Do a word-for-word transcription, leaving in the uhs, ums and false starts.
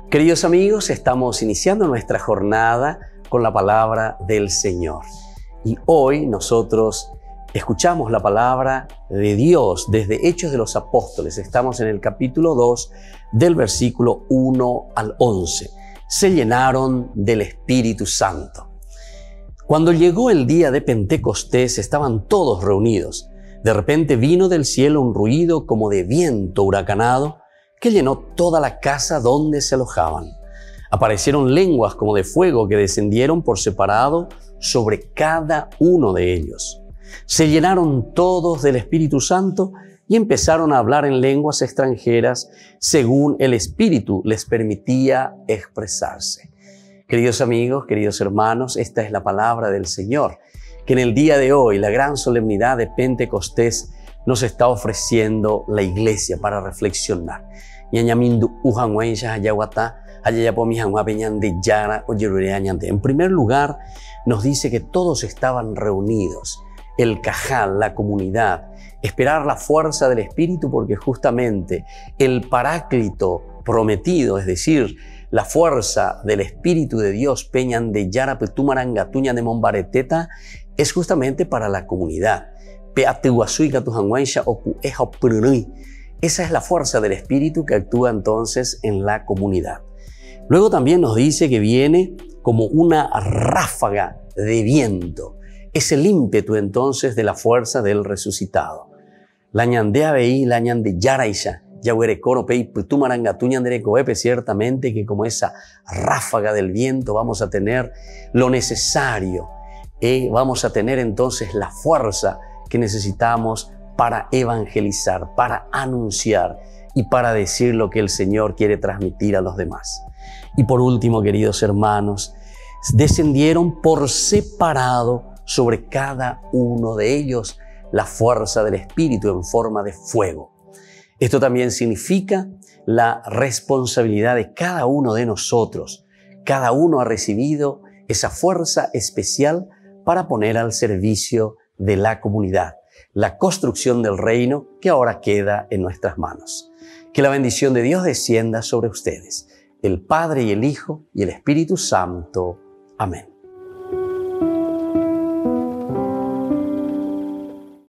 Queridos amigos, estamos iniciando nuestra jornada con la palabra del Señor. Y hoy nosotros escuchamos la palabra de Dios desde Hechos de los Apóstoles. Estamos en el capítulo dos del versículo uno al once. Se llenaron del Espíritu Santo. Cuando llegó el día de Pentecostés, estaban todos reunidos. De repente vino del cielo un ruido como de viento huracanado que llenó toda la casa donde se alojaban. Aparecieron lenguas como de fuego que descendieron por separado sobre cada uno de ellos. Se llenaron todos del Espíritu Santo y empezaron a hablar en lenguas extranjeras según el Espíritu les permitía expresarse. Queridos amigos, queridos hermanos, esta es la palabra del Señor, que en el día de hoy, la gran solemnidad de Pentecostés, nos está ofreciendo la iglesia para reflexionar. En primer lugar, nos dice que todos estaban reunidos, el cajal, la comunidad, esperar la fuerza del Espíritu, porque justamente el Paráclito prometido, es decir, la fuerza del Espíritu de Dios, Peñan de Yara, Petumarangatuña de Mombareteta, es justamente para la comunidad. Esa es la fuerza del Espíritu que actúa entonces en la comunidad. Luego también nos dice que viene como una ráfaga de viento. Es el ímpetu entonces de la fuerza del resucitado. La ñandea veí, la ñande yaraisha. Ciertamente que como esa ráfaga del viento vamos a tener lo necesario, eh, vamos a tener entonces la fuerza que necesitamos para evangelizar, para anunciar y para decir lo que el Señor quiere transmitir a los demás. Y por último, queridos hermanos, descendieron por separado sobre cada uno de ellos la fuerza del Espíritu en forma de fuego. Esto también significa la responsabilidad de cada uno de nosotros. Cada uno ha recibido esa fuerza especial para poner al servicio de la comunidad, la construcción del reino que ahora queda en nuestras manos. Que la bendición de Dios descienda sobre ustedes, el Padre y el Hijo y el Espíritu Santo. Amén.